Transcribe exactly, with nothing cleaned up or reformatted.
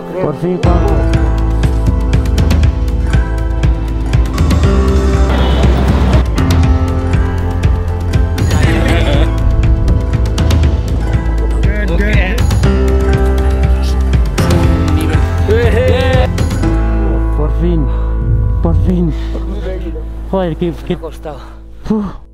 Por fin, Juanjo. Por fin, por fin. Joder, que... que... Me ha costado. Uf.